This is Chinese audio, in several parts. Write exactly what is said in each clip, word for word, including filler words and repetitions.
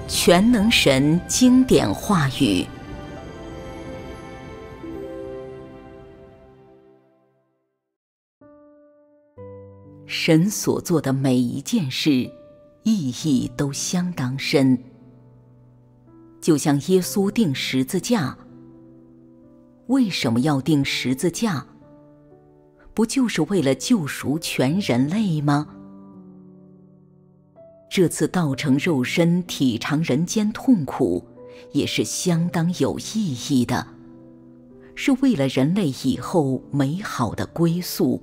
全能神经典话语。神所做的每一件事，意义都相当深。就像耶稣钉十字架，为什么要钉十字架？不就是为了救赎全人类吗？这次道成肉身体尝人间痛苦，也是相当有意义的，是为了人类以后美好的归宿。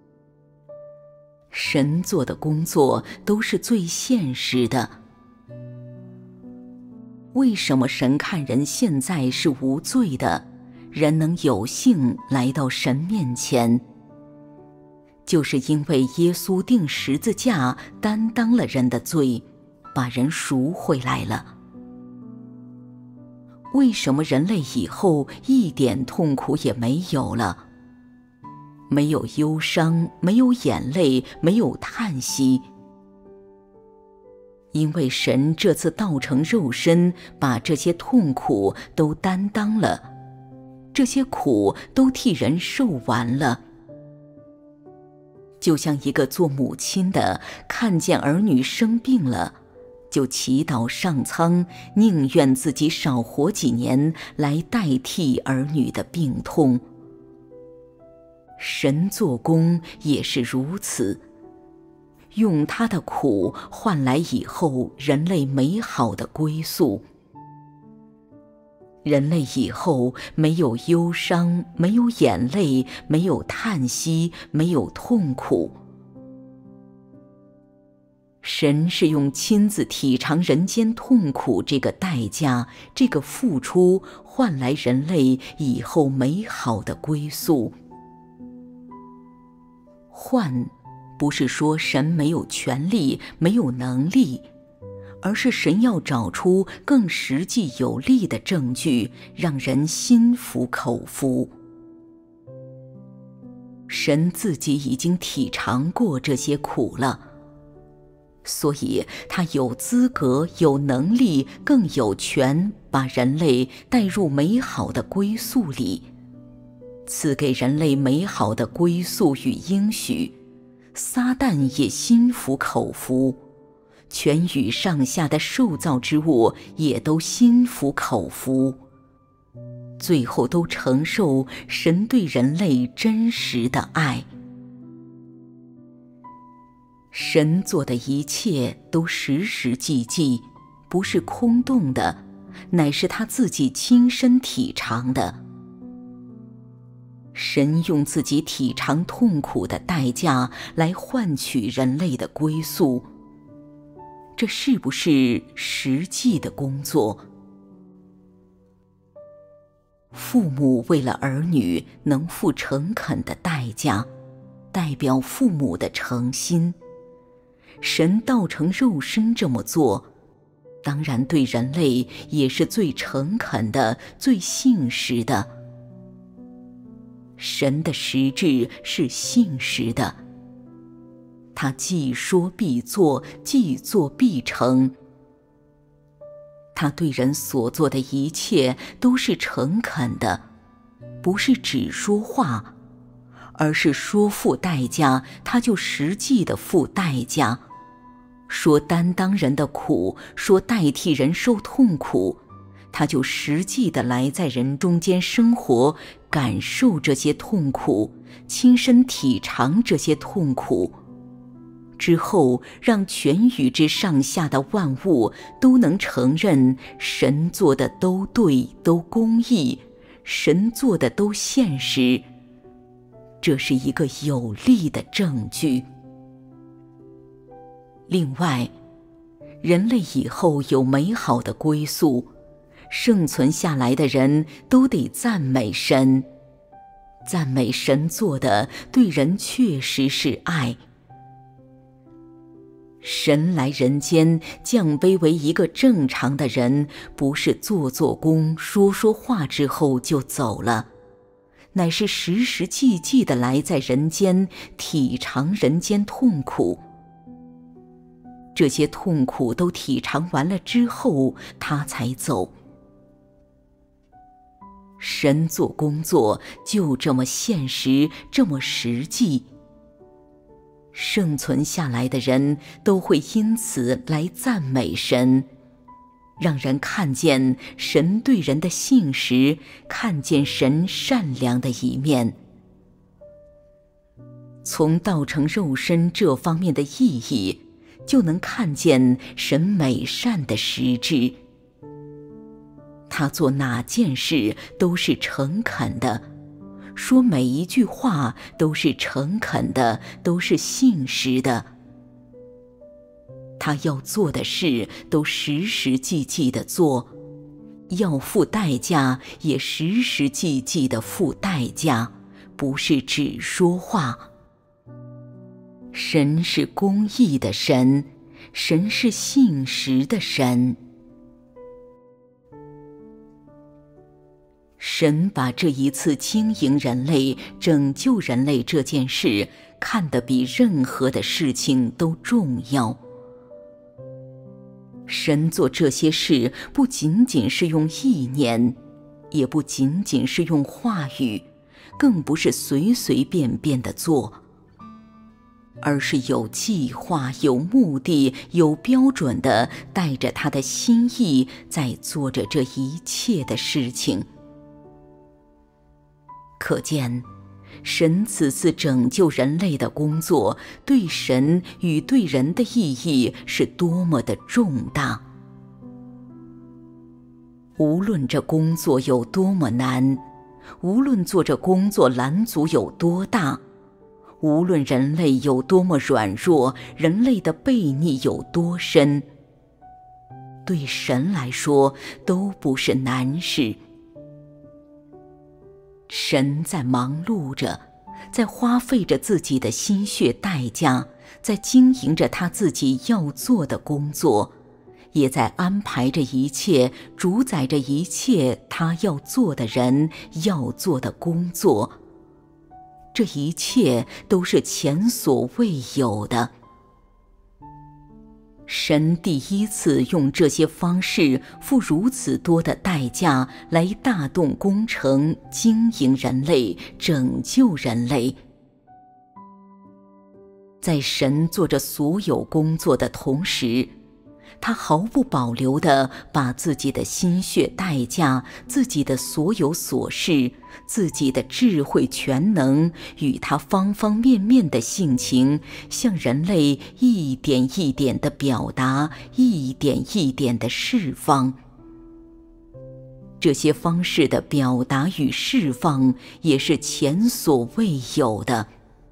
神做的工作都是最现实的。为什么神看人现在是无罪的，人能有幸来到神面前？就是因为耶稣钉十字架担当了人的罪，把人赎回来了。为什么人类以后一点痛苦也没有了？没有忧伤，没有眼泪，没有叹息。因为神这次道成肉身，把这些痛苦都担当了，这些苦都替人受完了。就像一个做母亲的，看见儿女生病了，就祈祷上苍，宁愿自己少活几年，来代替儿女的病痛。神做工也是如此，用他的苦换来以后人类美好的归宿。人类以后没有忧伤，没有眼泪，没有叹息，没有痛苦。神是用亲自体尝人间痛苦这个代价，这个付出，换来人类以后美好的归宿。换，不是说神没有权利，没有能力，而是神要找出更实际有力的证据，让人心服口服。神自己已经体尝过这些苦了，所以他有资格、有能力，更有权把人类带入美好的归宿里，赐给人类美好的归宿与应许。撒旦也心服口服，全宇上下的受造之物也都心服口服，最后都承受神对人类真实的爱。神做的一切都实实际际，不是空洞的，乃是他自己亲身体尝的。神用自己体尝痛苦的代价来换取人类的归宿，这是不是实际的工作？父母为了儿女能付诚恳的代价，代表父母的诚心。神道成肉身这么做，当然对人类也是最诚恳的，最信实的。神的实质是信实的，他既说必做，既做必成。他对人所做的一切都是诚恳的，不是只说话，而是说付代价，他就实际的付代价。说担当人的苦，说代替人受痛苦，他就实际的来在人中间生活，感受这些痛苦，亲身体尝这些痛苦，之后让全宇之上下的万物都能承认神做的都对，都公义，神做的都现实。这是一个有力的证据。另外，人类以后有美好的归宿，生存下来的人都得赞美神，赞美神做的对人确实是爱。神来人间降卑为一个正常的人，不是做做工说说话之后就走了，乃是实实际际的来在人间，体尝人间痛苦。 这些痛苦都体尝完了之后，他才走。神做工作就这么现实，这么实际。生存下来的人都会因此来赞美神，让人看见神对人的信实，看见神善良的一面。从道成肉身这方面的意义，就能看见神美善的实质。他做哪件事都是诚恳的，说每一句话都是诚恳的，都是信实的。他要做的事都实实际际地做，要付代价也实实际际地付代价，不是只说话。神是公义的神，神是信实的神。神把这一次经营人类、拯救人类这件事看得比任何的事情都重要。神做这些事不仅仅是用意念，也不仅仅是用话语，更不是随随便便的做，而是有计划、有目的、有标准的带着他的心意在做着这一切的事情。可见神此次拯救人类的工作，对神与对人的意义是多么的重大。无论这工作有多么难，无论做这工作拦阻有多大，无论人类有多么软弱，人类的悖逆有多深，对神来说都不是难事。神在忙碌着，在花费着自己的心血代价，在经营着他自己要做的工作，也在安排着一切，主宰着一切他要做的人，要做的工作。这一切都是前所未有的。神第一次用这些方式付如此多的代价来大动工程，经营人类，拯救人类。在神做着所有工作的同时，他毫不保留地把自己的心血代价、自己的所有所事、自己的智慧全能与他方方面面的性情，向人类一点一点地表达，一点一点地释放。这些方式的表达与释放也是前所未有的。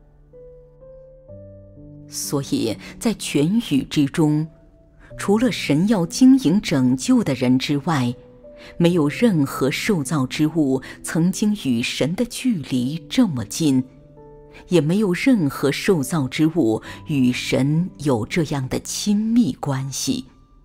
所以在全宇之中，除了神要经营拯救的人之外，没有任何受造之物曾经与神的距离这么近，也没有任何受造之物与神有这样的亲密关系。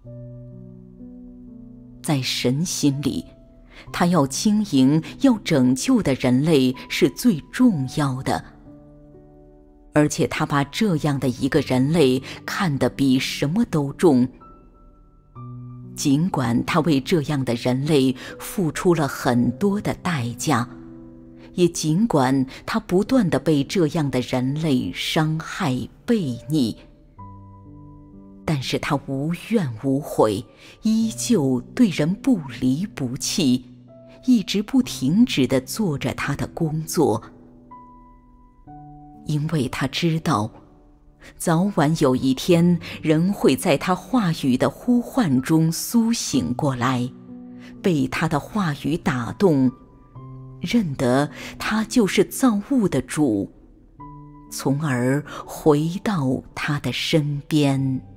在神心里，他要经营、要拯救的人类是最重要的，而且他把这样的一个人类看得比什么都重。尽管他为这样的人类付出了很多的代价，也尽管他不断地被这样的人类伤害悖逆，但是他无怨无悔，依旧对人不离不弃，一直不停止地做着他的工作。因为他知道，早晚有一天，人会在他话语的呼唤中苏醒过来，被他的话语打动，认得他就是造物的主，从而回到他的身边。